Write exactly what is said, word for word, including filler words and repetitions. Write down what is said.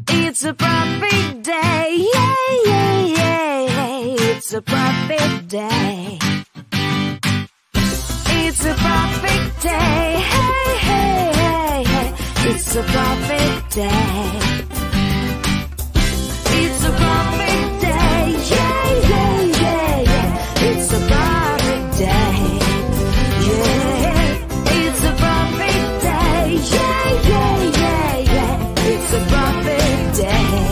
It's a perfect day, yeah, yeah, yeah. It's a perfect day. It's a perfect day, hey, hey, hey, hey. It's a perfect day. It's a perfect day, yeah, yeah, yeah, yeah. It's a perfect day, yeah. It's a perfect day, yeah, yeah, yeah, yeah. It's a perfect day.